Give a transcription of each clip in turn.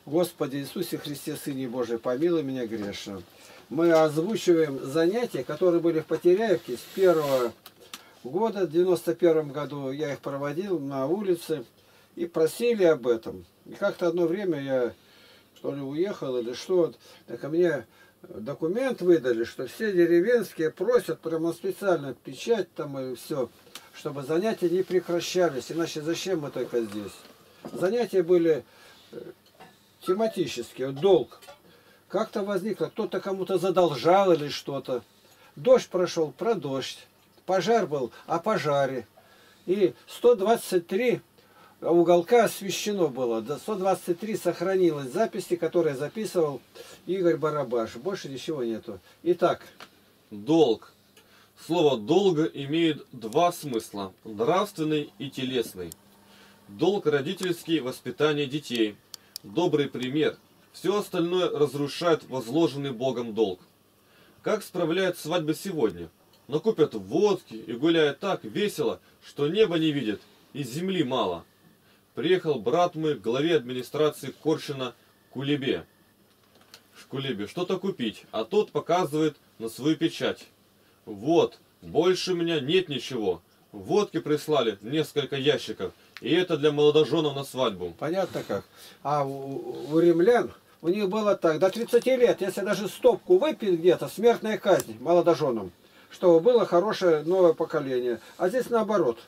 Господи Иисусе Христе, Сыне Божий, помилуй меня грешным. Мы озвучиваем занятия, которые были в Потеряевке с первого года, в 91 году я их проводил на улице и просили об этом. И как-то одно время я, что ли, уехал или что, так мне документ выдали, что все деревенские просят прямо специально печать там и все, чтобы занятия не прекращались, иначе зачем мы только здесь? Занятия были тематические, долг. Как-то возникло, кто-то кому-то задолжал или что-то. Дождь прошел, про дождь. Пожар был о пожаре. И 123 уголка освещено было. До 123 сохранилось записи, которые записывал Игорь Барабаш. Больше ничего нету. Итак. Долг. Слово «долг» имеет два смысла. Нравственный и телесный. Долг родительский – воспитание детей. Добрый пример. Все остальное разрушает возложенный Богом долг. Как справляют свадьбы сегодня? Накупят водки и гуляют так весело, что небо не видят и земли мало. Приехал брат мой к главе администрации Коршина Кулебе. Что-то купить, а тот показывает на свою печать. Вот, больше у меня нет ничего. Водки прислали несколько ящиков, и это для молодоженов на свадьбу. Понятно как. А у римлян, у них было так, до 30 лет, если даже стопку выпить где-то, смертная казнь молодоженам, чтобы было хорошее новое поколение. А здесь наоборот.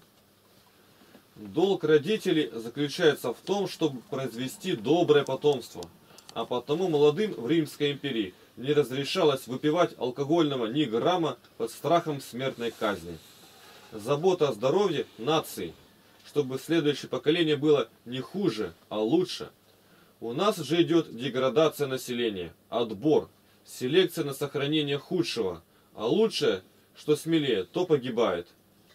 Долг родителей заключается в том, чтобы произвести доброе потомство. А потому молодым в Римской империи не разрешалось выпивать алкогольного ни грамма под страхом смертной казни. Забота о здоровье нации, чтобы следующее поколение было не хуже, а лучше. У нас же идет деградация населения, отбор, селекция на сохранение худшего, а лучшее, что смелее, то погибает.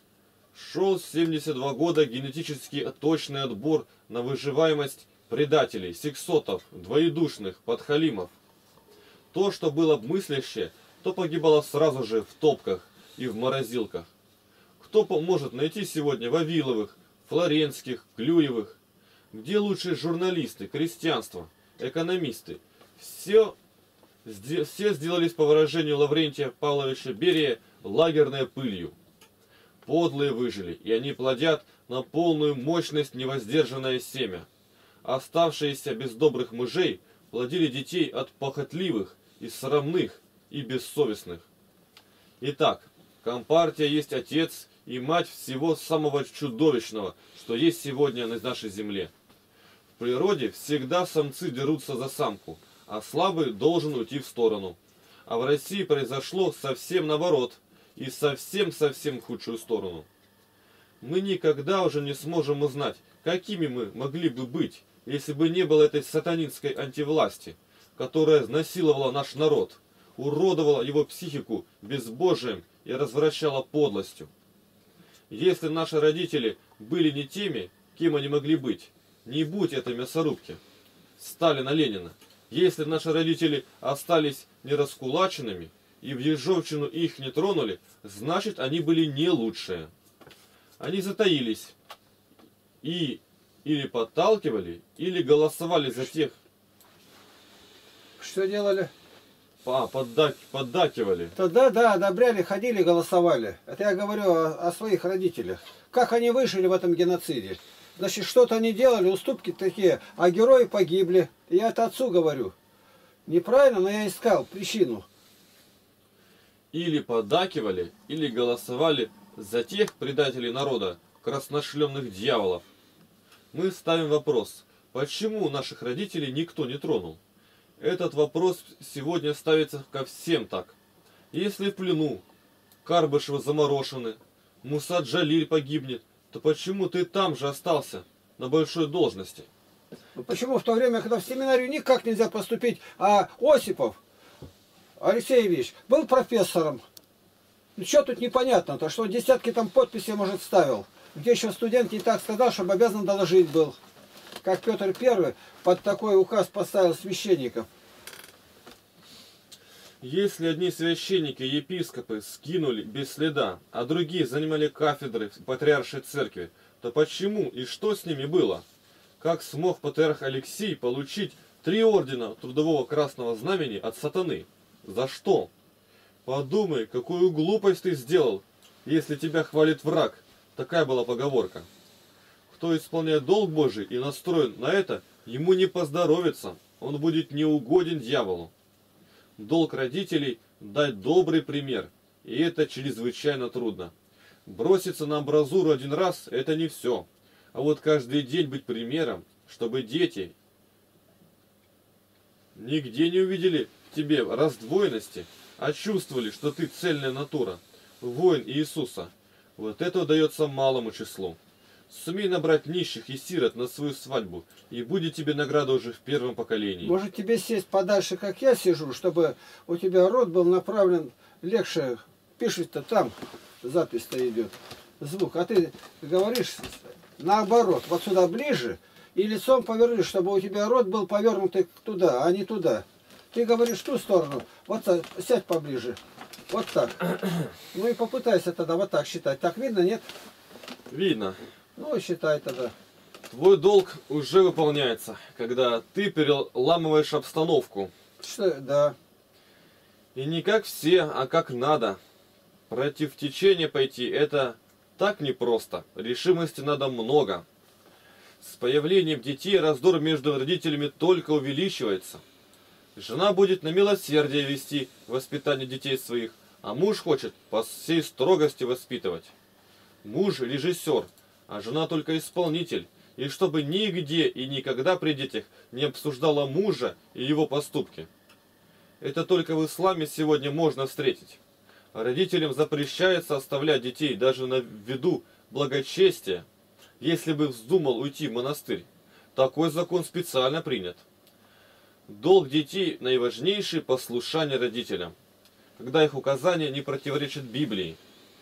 Шел 72 года генетически точный отбор на выживаемость предателей, сексотов, двоедушных, подхалимов. То, что было мыслящее, то погибало сразу же в топках и в морозилках. Кто может найти сегодня Вавиловых, Флоренских, Клюевых? Где лучшие журналисты, крестьянство, экономисты? Все сделались, по выражению Лаврентия Павловича Берия, лагерной пылью. Подлые выжили, и они плодят на полную мощность невоздержанное семя. Оставшиеся без добрых мужей плодили детей от похотливых и срамных и бессовестных. Итак, Компартия есть отец и мать всего самого чудовищного, что есть сегодня на нашей земле. В природе всегда самцы дерутся за самку, а слабый должен уйти в сторону. А в России произошло совсем наоборот, и совсем худшую сторону. Мы никогда уже не сможем узнать, какими мы могли бы быть, если бы не было этой сатанинской антивласти, которая насиловала наш народ, уродовала его психику безбожием и развращала подлостью. Если наши родители были не теми, кем они могли быть, не будь этой мясорубки Сталина, Ленина. Если наши родители остались нераскулаченными и в ежовщину их не тронули, значит они были не лучшие. Они затаились и или подталкивали, или голосовали за тех. Что делали? Поддакивали. Тогда, да, одобряли, ходили, голосовали. Это я говорю о своих родителях. Как они выжили в этом геноциде? Значит, что-то они делали, уступки такие, а герои погибли. Я это отцу говорю. Неправильно, но я искал причину. Или поддакивали, или голосовали за тех предателей народа, красношлемных дьяволов. Мы ставим вопрос, почему наших родителей никто не тронул? Этот вопрос сегодня ставится ко всем так. Если в плену Карбышева заморошены, Мусад Джалиль погибнет, то почему ты там же остался, на большой должности? Почему в то время, когда в семинарию никак нельзя поступить, а Осипов Алексей Ильич был профессором? Ну что тут непонятно-то, что десятки там подписей, может, ставил. Где еще студент не так сказал, чтобы обязан доложить был. Как Петр I под такой указ поставил священников. Если одни священники и епископы скинули без следа, а другие занимали кафедры в патриаршей церкви, то почему и что с ними было? Как смог патриарх Алексий получить 3 ордена Трудового Красного Знамени от сатаны? За что? Подумай, какую глупость ты сделал, если тебя хвалит враг. Такая была поговорка. Кто исполняет долг Божий и настроен на это, ему не поздоровится, он будет неугоден дьяволу. Долг родителей – дать добрый пример, и это чрезвычайно трудно. Броситься на амбразуру один раз – это не все. А вот каждый день быть примером, чтобы дети нигде не увидели в тебе раздвоенности, а чувствовали, что ты цельная натура, воин Иисуса. Вот это удается малому числу. Сумей набрать нищих и сирот на свою свадьбу, и будет тебе награда уже в первом поколении. Может тебе сесть подальше, как я сижу, чтобы у тебя рот был направлен легче. Пишет-то там, запись-то идет, звук. А ты говоришь наоборот, вот сюда ближе, и лицом повернешь, чтобы у тебя рот был повернутый туда, а не туда. Ты говоришь в ту сторону, вот так, сядь поближе. Вот так. Ну и попытайся тогда вот так считать. Так видно, нет? Видно. Ну, считай тогда. Твой долг уже выполняется, когда ты переламываешь обстановку. Что, да. И не как все, а как надо. Против течения пойти – это так непросто. Решимости надо много. С появлением детей раздор между родителями только увеличивается. Жена будет на милосердие вести воспитание детей своих, а муж хочет по всей строгости воспитывать. Муж – режиссер, а жена только исполнитель, и чтобы нигде и никогда при детях не обсуждала мужа и его поступки. Это только в исламе сегодня можно встретить. Родителям запрещается оставлять детей даже на виду благочестия, если бы вздумал уйти в монастырь. Такой закон специально принят. Долг детей – наиважнейшее послушание родителям, когда их указания не противоречат Библии.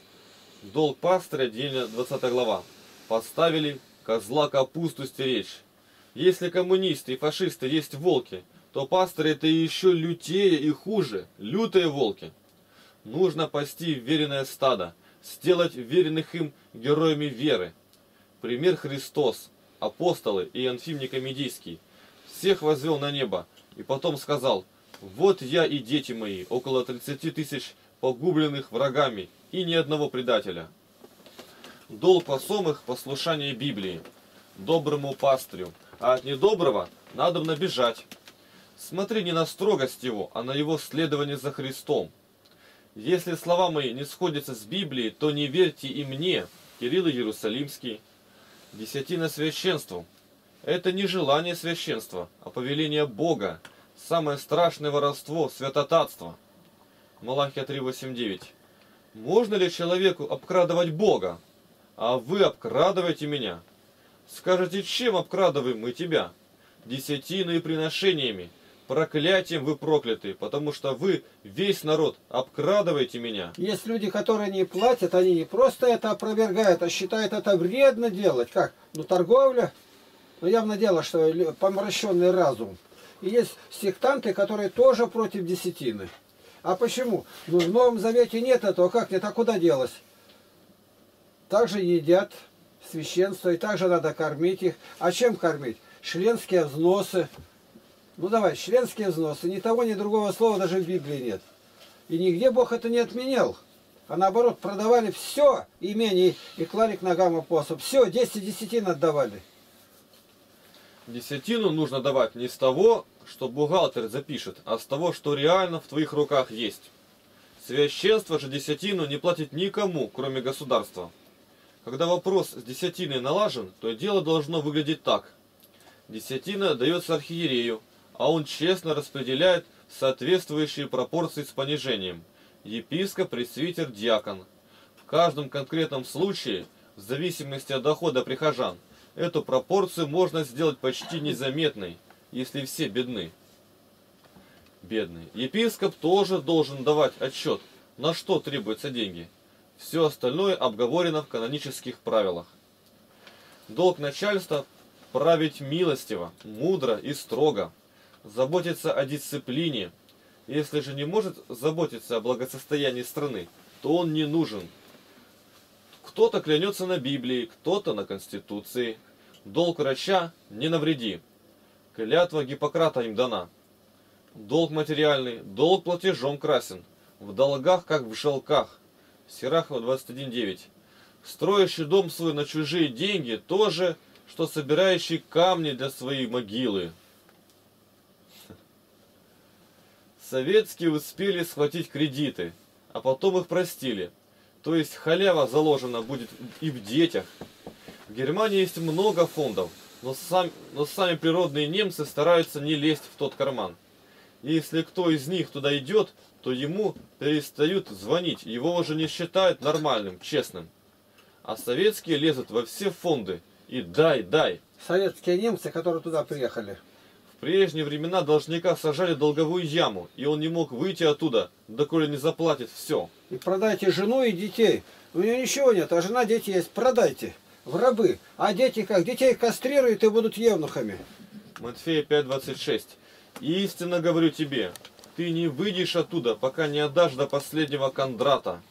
Долг пастыря, Деяния 20 глава. Поставили козла капусту стеречь. Если коммунисты и фашисты есть волки, то пастыри это еще лютее и хуже, лютые волки. Нужно пасти веренное стадо, сделать веренных им героями веры. Пример Христос, апостолы и Анфим Никомедийский. Всех возвел на небо и потом сказал: «Вот я и дети мои, около 30 тысяч погубленных врагами и ни одного предателя». Долг посомых – послушание Библии, доброму пастырю, а от недоброго надобно бежать. Смотри не на строгость его, а на его следование за Христом. Если слова мои не сходятся с Библией, то не верьте и мне, Кирилл Иерусалимский. Десятина священству – это не желание священства, а повеление Бога, самое страшное воровство, святотатство. Малахия 3:8-9. Можно ли человеку обкрадывать Бога? А вы обкрадываете меня. Скажете, чем обкрадываем мы тебя? Десятиной и приношениями. Проклятием вы прокляты, потому что вы, весь народ, обкрадываете меня. Есть люди, которые не платят, они не просто это опровергают, а считают это вредно делать. Как? Ну, торговля, ну, явно дело, что помраченный разум. И есть сектанты, которые тоже против десятины. А почему? Ну, в Новом Завете нет этого, как нет, а куда делось? Также едят священство, и также надо кормить их. А чем кормить? Членские взносы. Ну давай, членские взносы. Ни того, ни другого слова даже в Библии нет. И нигде Бог это не отменял. А наоборот, продавали все имение и клали к ногам апостолов. Все, 10 десятин отдавали. Десятину нужно давать не с того, что бухгалтер запишет, а с того, что реально в твоих руках есть. Священство же десятину не платит никому, кроме государства. Когда вопрос с десятиной налажен, то дело должно выглядеть так. Десятина дается архиерею, а он честно распределяет соответствующие пропорции с понижением. Епископ, пресвитер, диакон. В каждом конкретном случае, в зависимости от дохода прихожан, эту пропорцию можно сделать почти незаметной, если все бедны. Бедный. Епископ тоже должен давать отчет, на что требуются деньги. Все остальное обговорено в канонических правилах. Долг начальства – править милостиво, мудро и строго, заботиться о дисциплине. Если же не может заботиться о благосостоянии страны, то он не нужен. Кто-то клянется на Библии, кто-то на Конституции. Долг врача не навреди. Клятва Гиппократа им дана. Долг материальный, долг платежом красен. В долгах, как в шелках. Сирахова 21:9. Строящий дом свой на чужие деньги то же, что собирающий камни для своей могилы. Советские успели схватить кредиты, а потом их простили. То есть халява заложена будет и в детях. В Германии есть много фондов, но сами природные немцы стараются не лезть в тот карман. И если кто из них туда идет, то ему перестают звонить, его уже не считают нормальным, честным. А советские лезут во все фонды и дай. Советские немцы, которые туда приехали. В прежние времена должника сажали в долговую яму, и он не мог выйти оттуда, доколе не заплатит все. И продайте жену и детей. У нее ничего нет, а жена, дети есть. Продайте в рабы. А дети как? Детей кастрируют и будут евнухами. Матфея 5:26. Истинно говорю тебе, ты не выйдешь оттуда, пока не отдашь до последнего кадранта.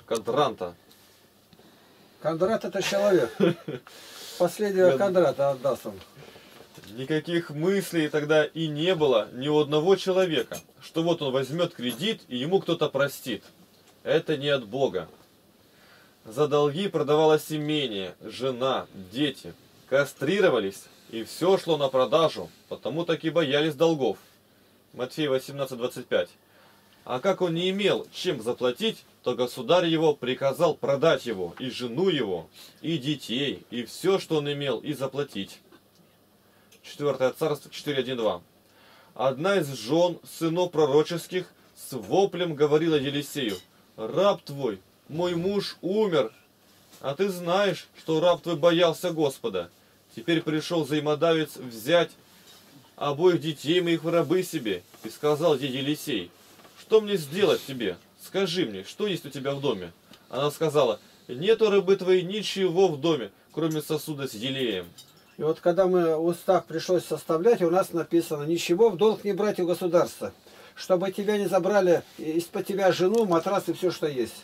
Кондрат это человек. Последнего Кондрата отдаст он. Никаких мыслей тогда и не было ни у одного человека, что вот он возьмет кредит и ему кто-то простит. Это не от Бога. За долги продавалось имение, жена, дети. Кастрировались, и все шло на продажу, потому так и боялись долгов. Матфея 18:25. А как он не имел чем заплатить, то государь его приказал продать его, и жену его, и детей, и все, что он имел, и заплатить. 4 Царство 4:1-2. Одна из жен сынов пророческих с воплем говорила Елисею: «Раб твой, мой муж умер, а ты знаешь, что раб твой боялся Господа. Теперь пришел взаимодавец взять обоих детей моих в рабы себе». И сказал ей Елисей: «Что мне сделать тебе? Скажи мне, что есть у тебя в доме?» Она сказала: «Нету рабы твоей ничего в доме, кроме сосуда с елеем». И вот когда мы устав пришлось составлять, у нас написано: ничего в долг не брать у государства, чтобы тебя не забрали из-под тебя жену, матрас и все, что есть.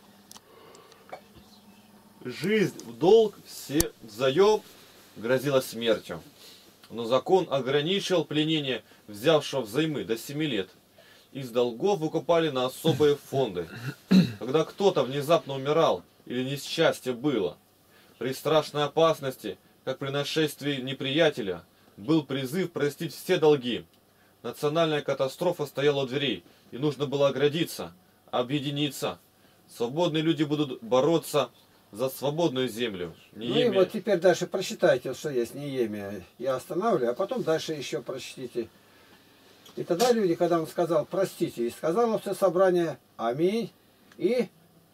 Жизнь в долг все взаем грозила смертью. Но закон ограничивал пленение взявшего взаймы до 7 лет. Из долгов выкупали на особые фонды. Когда кто-то внезапно умирал или несчастье было, при страшной опасности, как при нашествии неприятеля, был призыв простить все долги. Национальная катастрофа стояла у дверей, и нужно было оградиться, объединиться. Свободные люди будут бороться за свободную землю. Ну и вот теперь дальше прочитайте, что есть Неемия. Я останавливаю, а потом дальше еще прочтите. И тогда люди, когда он сказал простите, и сказало все собрание аминь, и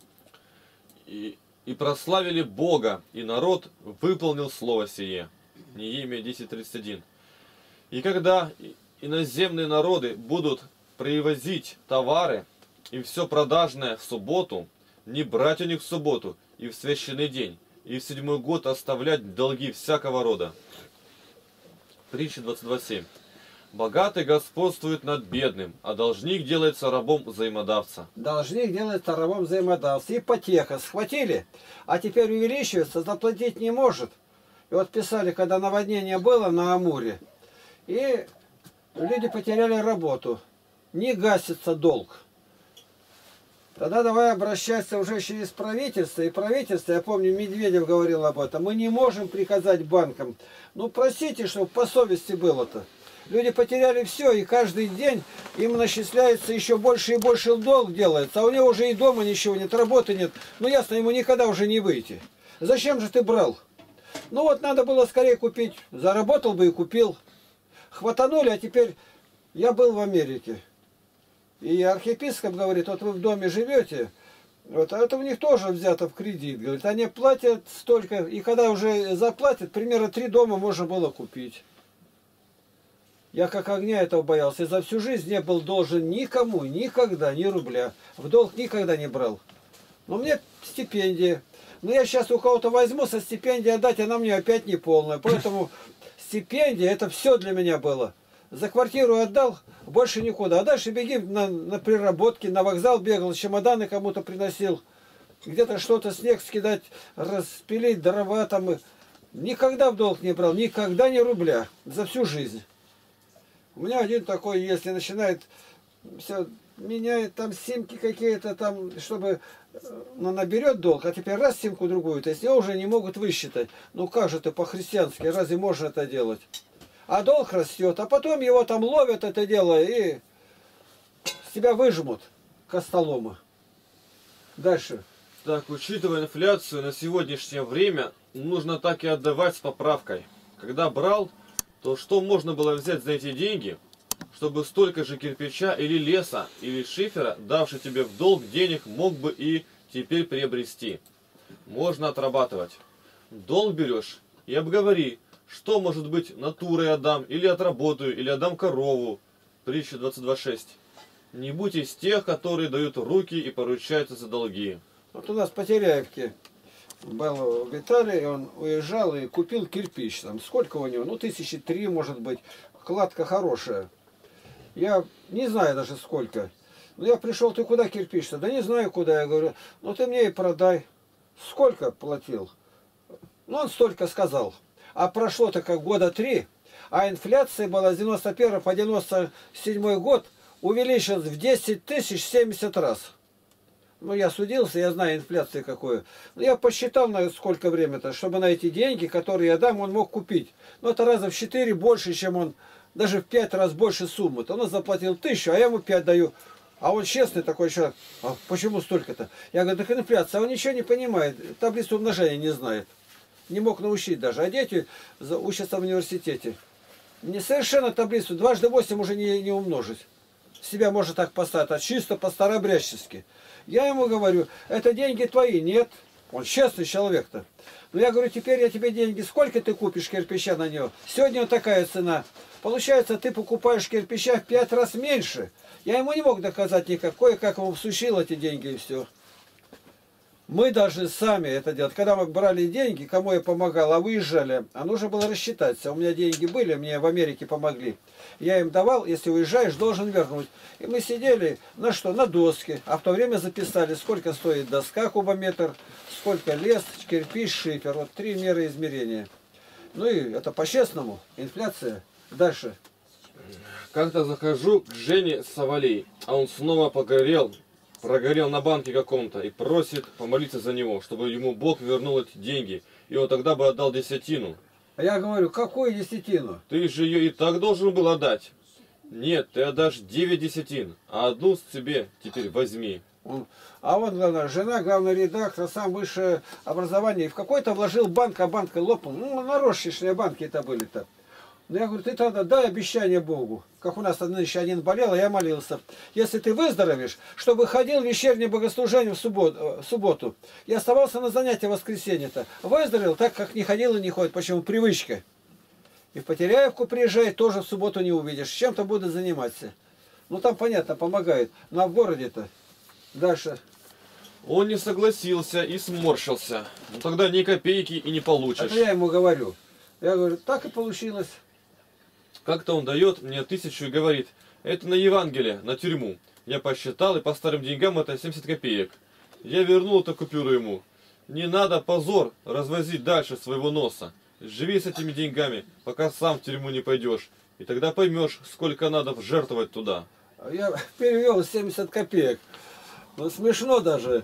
прославили Бога, и народ выполнил слово сие. Неемия 10:31. И когда иноземные народы будут привозить товары и все продажное в субботу, не брать у них в субботу и в священный день, и в 7-й год оставлять долги всякого рода. Притча 22:7. Богатый господствует над бедным, а должник делается рабом взаимодавца. Должник делается рабом взаимодавца. Ипотека схватили, а теперь увеличивается, заплатить не может. И вот писали, когда наводнение было на Амуре, и люди потеряли работу. Не гасится долг. Тогда давай обращаться уже через правительство. И правительство, я помню, Медведев говорил об этом, мы не можем приказать банкам. Ну, простите, чтобы по совести было-то. Люди потеряли все, и каждый день им начисляется еще больше и больше долг делается. А у него уже и дома ничего нет, работы нет. Ну, ясно, ему никогда уже не выйти. Зачем же ты брал? Ну, вот надо было скорее купить. Заработал бы и купил. Хватанули, а теперь я был в Америке. И архиепископ говорит, вот вы в доме живете, вот, а это у них тоже взято в кредит. Говорит, они платят столько, и когда уже заплатят, примерно 3 дома можно было купить. Я как огня этого боялся. И за всю жизнь не был должен никому, никогда, ни рубля. В долг никогда не брал. Но мне стипендия. Но я сейчас у кого-то возьму со стипендии отдать, она мне опять не полная. Поэтому стипендия, это все для меня было. За квартиру отдал, больше никуда. А дальше беги на приработки, на вокзал бегал, чемоданы кому-то приносил. Где-то что-то, снег скидать, распилить дрова там. Никогда в долг не брал, никогда ни рубля за всю жизнь. У меня один такой, если начинает все меняет там симки какие-то там, чтобы ну, наберет долг, а теперь раз симку другую, то есть его уже не могут высчитать. Ну как же это по-христиански, разве можно это делать? А долг растет, а потом его там ловят это дело и с тебя выжмут костолома. Дальше. Так, учитывая инфляцию на сегодняшнее время, нужно так и отдавать с поправкой. Когда брал, то что можно было взять за эти деньги, чтобы столько же кирпича или леса, или шифера, давший тебе в долг денег, мог бы и теперь приобрести? Можно отрабатывать. Долг берешь и обговори, что может быть натурой отдам, или отработаю, или отдам корову. Притча 22.6. Не будь из тех, которые дают руки и поручаются за долги. Вот у нас по Теряевке был в Италии, он уезжал и купил кирпич. Там сколько у него? Ну, 1003, может быть. Кладка хорошая. Я не знаю даже сколько. Ну, я пришел, ты куда кирпич-то? Да не знаю куда. Я говорю, ну ты мне и продай. Сколько платил? Ну, он столько сказал. А прошло-то как года 3. А инфляция была с 91 по 97 год увеличилась в 10 тысяч 70 раз. Ну, я судился, я знаю инфляцию какую. Ну, я посчитал, на сколько время-то, чтобы на эти деньги, которые я дам, он мог купить. Ну, это раза в 4 больше, чем он, даже в 5 раз больше суммы. Он заплатил 1000, а я ему 5 даю. А он честный такой человек. А почему столько-то? Я говорю, так инфляция. А он ничего не понимает. Таблицу умножения не знает. Не мог научить даже. А дети учатся в университете. Не совершенно таблицу. 2 × 8 уже не умножить. Себя можно так поставить, а чисто по-старообрядчески. Я ему говорю, это деньги твои. Нет. Он честный человек-то. Но я говорю, теперь я тебе деньги, сколько ты купишь кирпича на него? Сегодня вот такая цена. Получается, ты покупаешь кирпича в 5 раз меньше. Я ему не мог доказать никакой, как ему всучил эти деньги и все. Мы даже сами это делали. Когда мы брали деньги, кому я помогал, а выезжали, а нужно было рассчитаться. У меня деньги были, мне в Америке помогли. Я им давал, если уезжаешь, должен вернуть. И мы сидели на что? На доске. А в то время записали, сколько стоит доска, кубометр, сколько лес, кирпич, шифер. Вот 3 меры измерения. Ну и это по-честному. Инфляция. Дальше. Как-то захожу к Жене Савалей, а он снова прогорел на банке каком-то и просит помолиться за него, чтобы ему Бог вернул эти деньги, и он тогда бы отдал десятину. А я говорю, какую десятину? Ты же ее и так должен был отдать. Нет, ты отдашь 9 десятин, а одну себе теперь возьми. А он, главное, жена, главный редактор, сам высшее образование. И в какой-то вложил банк, а банк лопнул. Ну, нарощенные банки это были-то. Но я говорю, ты тогда дай обещание Богу. Как у нас нынче один болел, а я молился. Если ты выздоровеешь, чтобы ходил в вечернее богослужение в субботу. И оставался на занятии в воскресенье-то. Выздоровел так, как не ходил и не ходит. Почему? Привычка. И в Потеряевку приезжает, тоже в субботу не увидишь. Чем-то буду заниматься. Ну там, понятно, помогает. Но в городе-то. Дальше. Он не согласился и сморщился. Ну тогда ни копейки и не получишь. Это я ему говорю. Я говорю, так и получилось. Как-то он дает мне 1000 и говорит, это на Евангелие, на тюрьму. Я посчитал, и по старым деньгам это 70 копеек. Я вернул эту купюру ему. Не надо позор развозить дальше своего носа. Живи с этими деньгами, пока сам в тюрьму не пойдешь. И тогда поймешь, сколько надо жертвовать туда. Я перевел 70 копеек. Ну, смешно даже.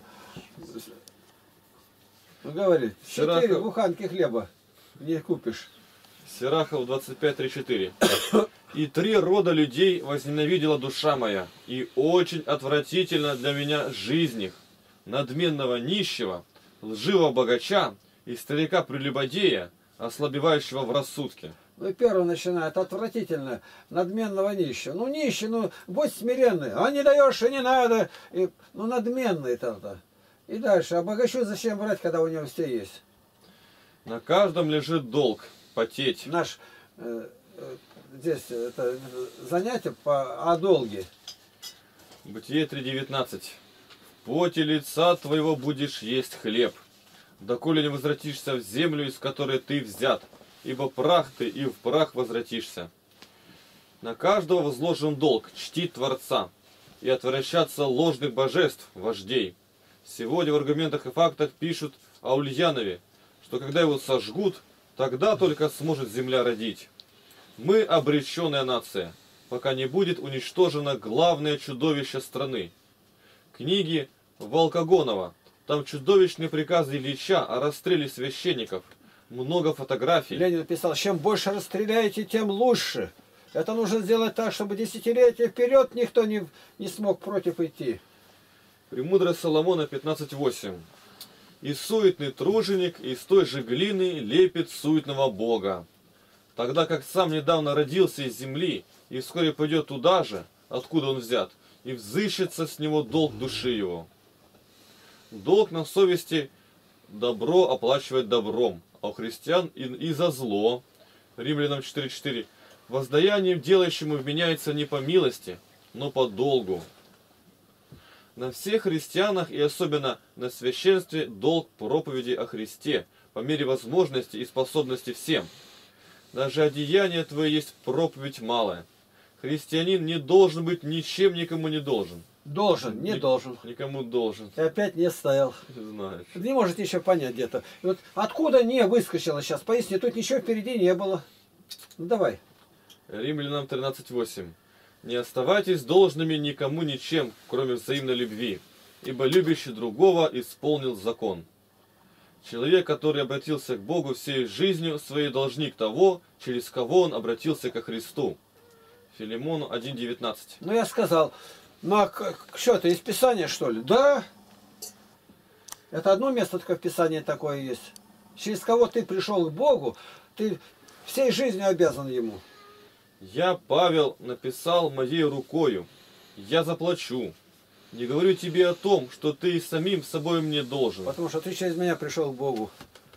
Ну, говори, 4 буханки хлеба не купишь. Сирахов 25:34. И 3 рода людей возненавидела душа моя, и очень отвратительно для меня жизнь их, надменного нищего, лживого богача и старика-прелюбодея, ослабевающего в рассудке. Ну и первое начинает отвратительно, надменного нищего. Ну нищий, ну будь смиренный, а не даешь и не надо. И, ну надменный тогда. И дальше, а богачу зачем брать, когда у него все есть? На каждом лежит долг, потеть. Наш здесь это занятие о долге. Бытие 3:19. В поте лица твоего будешь есть хлеб, доколе не возвратишься в землю, из которой ты взят, ибо прах ты, и в прах возвратишься. На каждого возложен долг чтить Творца и отвращаться ложных божеств, вождей. Сегодня в аргументах и фактах пишут о Ульянове, что когда его сожгут, Тогда только сможет земля родить. Мы обреченная нация, пока не будет уничтожено главное чудовище страны. Книги Волкогонова. Там чудовищные приказы Ильича о расстреле священников. Много фотографий. Ленин написал, чем больше расстреляете, тем лучше. Это нужно сделать так, чтобы десятилетия вперед никто не смог против идти. Премудрость Соломона 15.8. И суетный труженик из той же глины лепит суетного Бога. Тогда как сам недавно родился из земли и вскоре пойдет туда же, откуда он взят, и взыщется с него долг души его. Долг на совести добро оплачивать добром, а у христиан и за зло. Римлянам 4.4. Воздаянием делающему вменяется не по милости, но по долгу. На всех христианах и особенно на священстве долг проповеди о Христе, по мере возможности и способности всем. Даже одеяние твое есть проповедь малая. Христианин не должен быть ничем никому не должен. Должен, не должен. Никому должен. И опять не стоял. Знаешь. Не можете еще понять где-то. Вот откуда не выскочило сейчас? Поясни, тут ничего впереди не было. Ну давай. Римлянам 13.8. Не оставайтесь должными никому ничем, кроме взаимной любви, ибо любящий другого исполнил закон. Человек, который обратился к Богу всей жизнью своей, должник того, через кого он обратился ко Христу. Филимону 1.19. Ну я сказал, ну а что это, из Писания что ли? Да. Это одно место только в Писании такое есть. Через кого ты пришел к Богу, ты всей жизнью обязан Ему. Я, Павел, написал моей рукою. Я заплачу. Не говорю тебе о том, что ты самим собой мне должен. Потому что ты через меня пришел к Богу.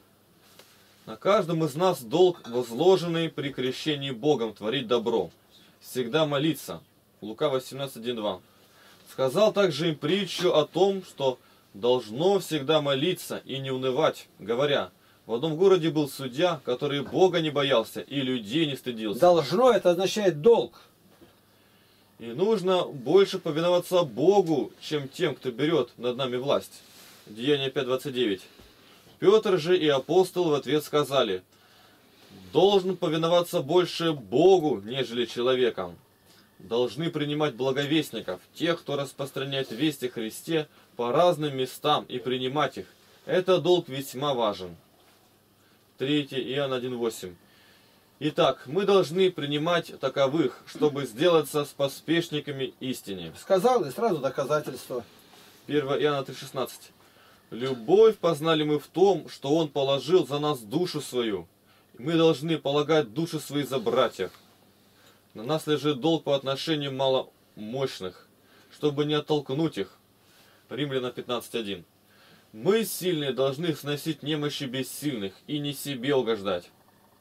На каждом из нас долг, возложенный при крещении Богом, творить добро. Всегда молиться. Лука 18.1.2. Сказал также им притчу о том, что должно всегда молиться и не унывать, говоря: в одном городе был судья, который Бога не боялся и людей не стыдился. Должно, это означает долг. И нужно больше повиноваться Богу, чем тем, кто берет над нами власть. Деяние 5.29. Петр же и апостол в ответ сказали: должен повиноваться больше Богу, нежели человекам. Должны принимать благовестников, тех, кто распространяет весть о Христе по разным местам, и принимать их. Это долг весьма важен. 3 Иоанна 1.8. Итак, мы должны принимать таковых, чтобы сделаться с поспешниками истине. Сказал, и сразу доказательство. 1 Иоанна 3.16. Любовь познали мы в том, что Он положил за нас душу свою. Мы должны полагать души свои за братьев. На нас лежит долг по отношению маломощных, чтобы не оттолкнуть их. Римлянам 15.1. Мы, сильные, должны сносить немощи бессильных и не себе угождать.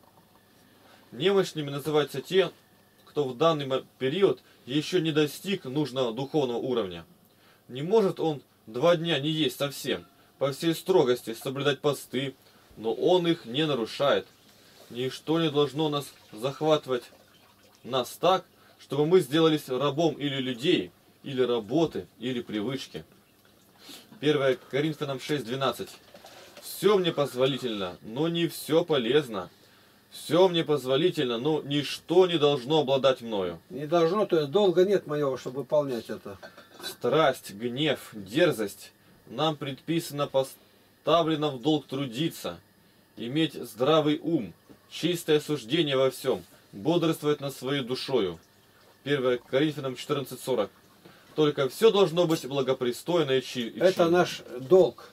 Немощными называются те, кто в данный период еще не достиг нужного духовного уровня. Не может он 2 дня не есть совсем, по всей строгости соблюдать посты, но он их не нарушает. Ничто не должно захватывать нас так, чтобы мы сделались рабом или людей, или работы, или привычки. 1 Коринфянам 6.12. Все мне позволительно, но не все полезно. Все мне позволительно, но ничто не должно обладать мною. Не должно, то есть долга нет моего, чтобы выполнять это. Страсть, гнев, дерзость. Нам предписано, поставлено в долг трудиться, иметь здравый ум, чистое суждение во всем, бодрствовать над своей душою. 1 Коринфянам 14.40. Только все должно быть благопристойно и чинно. Это наш долг.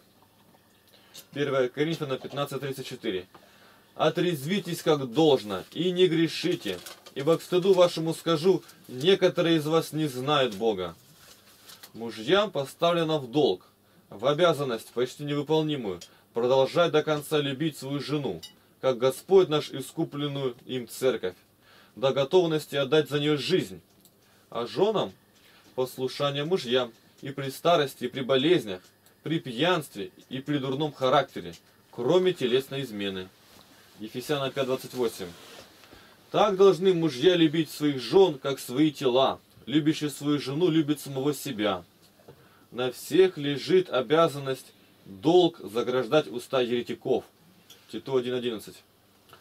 1 Коринфянам 15.34. Отрезвитесь как должно и не грешите, ибо к стыду вашему скажу, некоторые из вас не знают Бога. Мужьям поставлено в долг, в обязанность почти невыполнимую, продолжать до конца любить свою жену, как Господь наш искупленную им церковь, до готовности отдать за нее жизнь. А женам послушание мужьям и при старости, и при болезнях, при пьянстве и при дурном характере, кроме телесной измены. Ефесянам 5.28. Так должны мужья любить своих жен, как свои тела. Любящий свою жену любит самого себя. На всех лежит обязанность, долг заграждать уста еретиков. Титу 1.11.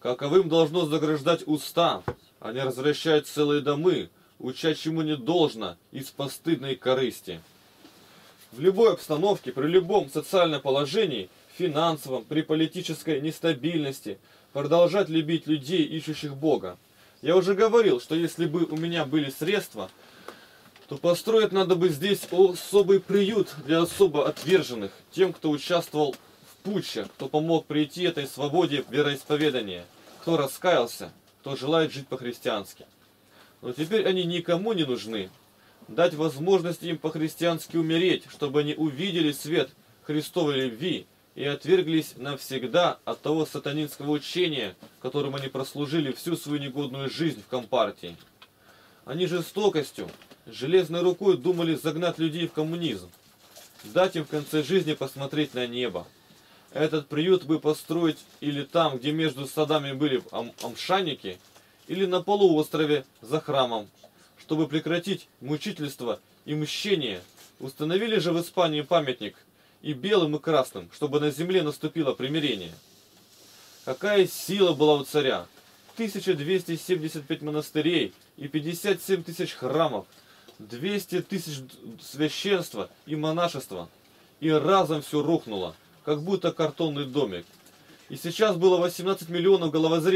каковым должно заграждать уста, а не развращать целые домы, уча чему не должно из постыдной корысти. В любой обстановке, при любом социальном положении, финансовом, при политической нестабильности, продолжать любить людей, ищущих Бога. Я уже говорил, что если бы у меня были средства, то построить надо бы здесь особый приют для особо отверженных, тем, кто участвовал в путче, кто помог прийти этой свободе вероисповедания, кто раскаялся, кто желает жить по-христиански. Но теперь они никому не нужны. Дать возможность им по-христиански умереть, чтобы они увидели свет Христовой любви и отверглись навсегда от того сатанинского учения, которым они прослужили всю свою негодную жизнь в Компартии. Они жестокостью, железной рукой думали загнать людей в коммунизм, дать им в конце жизни посмотреть на небо. Этот приют бы построить или там, где между садами были амшанники, или на полуострове за храмом, чтобы прекратить мучительство и мщение. Установили же в Испании памятник и белым, и красным, чтобы на земле наступило примирение. Какая сила была у царя! 1275 монастырей и 57 тысяч храмов, 200 тысяч священства и монашества. И разом все рухнуло, как будто картонный домик. И сейчас было 18 миллионов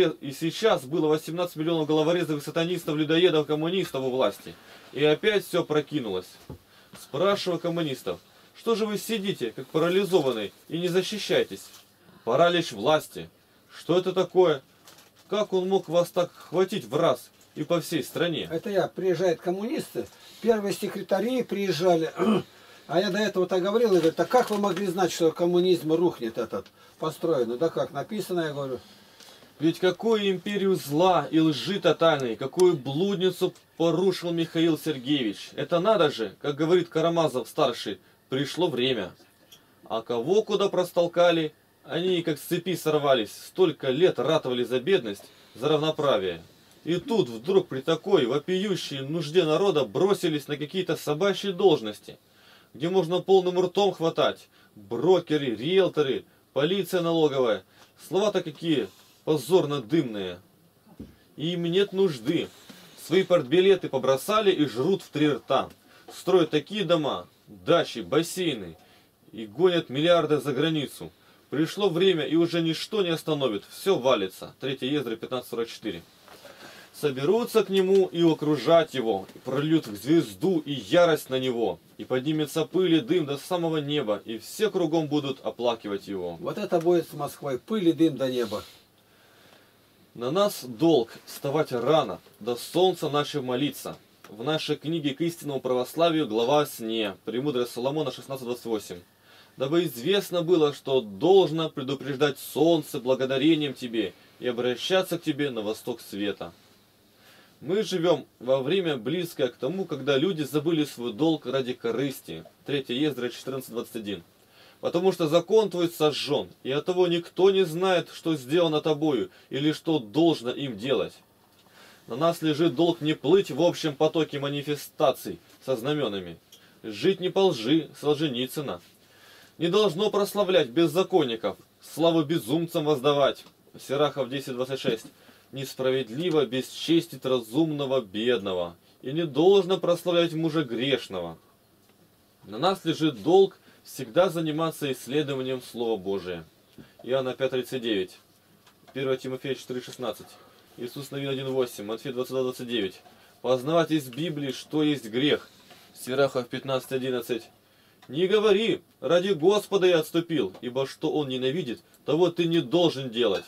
головорезовых сатанистов, людоедов, коммунистов у власти. И опять все прокинулось. Спрашиваю коммунистов, что же вы сидите, как парализованные, и не защищаетесь? Паралич власти. Что это такое? Как он мог вас так хватить в раз и по всей стране? Это приезжают коммунисты, первые секретари приезжали, а я до этого так говорил, и говорит, а как вы могли знать, что коммунизм рухнет этот построенный? Да как, написано, я говорю. Ведь какую империю зла и лжи тотальной, какую блудницу порушил Михаил Сергеевич. Это надо же, как говорит Карамазов-старший, пришло время. А кого куда простолкали, они как с цепи сорвались, столько лет ратовали за бедность, за равноправие. И тут вдруг при такой вопиющей нужде народа бросились на какие-то собачьи должности, где можно полным ртом хватать. Брокеры, риэлторы, полиция налоговая. Слова-то какие позорно-дымные. И им нет нужды. Свои портбилеты побросали и жрут в 3 рта. Строят такие дома, дачи, бассейны и гонят миллиарды за границу. Пришло время, и уже ничто не остановит. Все валится. 3 Ездра 15:44. Соберутся к нему и окружать его, и прольют звезду и ярость на него, и поднимется пыль и дым до самого неба, и все кругом будут оплакивать его. Вот это будет с Москвой, пыль и дым до неба. На нас долг вставать рано, до солнца начав молиться. В нашей книге к истинному православию глава о сне, Премудрости Соломона 16:28. Дабы известно было, что должно предупреждать солнце благодарением тебе и обращаться к тебе на восток света. Мы живем во время близкое к тому, когда люди забыли свой долг ради корысти. 3 Ездра 14:21. Потому что закон твой сожжен, и оттого никто не знает, что сделано тобою, или что должно им делать. На нас лежит долг не плыть в общем потоке манифестаций со знаменами, жить не по лжи Солженицына. Не должно прославлять беззаконников, славу безумцам воздавать. Сирахов 10:26. Несправедливо бесчестить разумного бедного, и не должно прославлять мужа грешного. На нас лежит долг всегда заниматься исследованием Слова Божия. Иоанна 5:39, 1 Тимофея 4:16, Иисус Навин 1:8, Матфея 22:29. Познавать из Библии, что есть грех. Сирахов 15:11. Не говори, ради Господа я отступил, ибо что Он ненавидит, того ты не должен делать.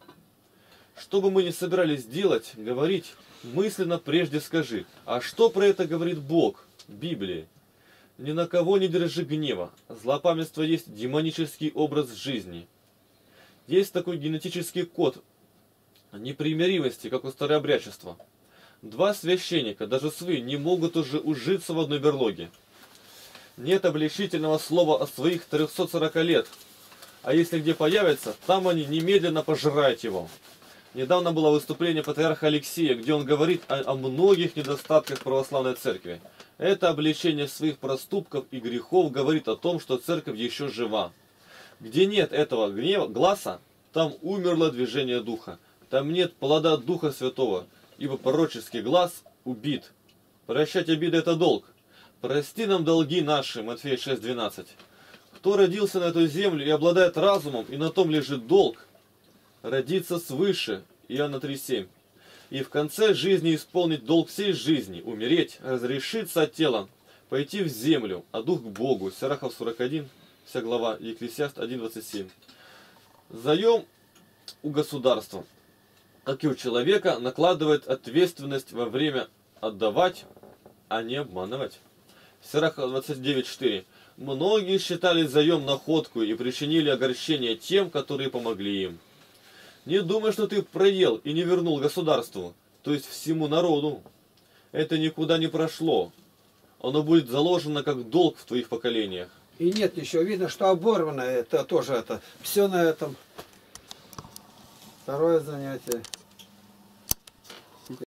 Что бы мы ни собирались делать, говорить, мысленно прежде скажи, а что про это говорит Бог, Библия? Ни на кого не держи гнева. Злопамятство есть демонический образ жизни. Есть такой генетический код непримиримости, как у старообрядчества. 2 священника, даже свои, не могут уже ужиться в одной берлоге. Нет обличительного слова о своих 340 лет. А если где появится, там они немедленно пожирают его. Недавно было выступление патриарха Алексия, где он говорит о многих недостатках православной церкви. Это обличение своих проступков и грехов говорит о том, что церковь еще жива. Где нет этого гласа, там умерло движение духа. Там нет плода Духа Святого, ибо пророческий глаз убит. Прощать обиды – это долг. Прости нам долги наши, Матфея 6:12. Кто родился на эту землю и обладает разумом, и на том лежит долг, родиться свыше, Иоанна 3:7. И в конце жизни исполнить долг всей жизни, умереть, разрешиться от тела, пойти в землю, а дух к Богу. Сирахов 41, вся глава, Екклесиаст 1:27. Заем у государства, как и у человека, накладывает ответственность во время отдавать, а не обманывать. Сирахов 29:4. Многие считали заем находку и причинили огорчение тем, которые помогли им. Не думай, что ты проел и не вернул государству, то есть всему народу. Это никуда не прошло. Оно будет заложено как долг в твоих поколениях. И нет, еще видно, что оборвано это тоже это. Все на этом. Второе занятие.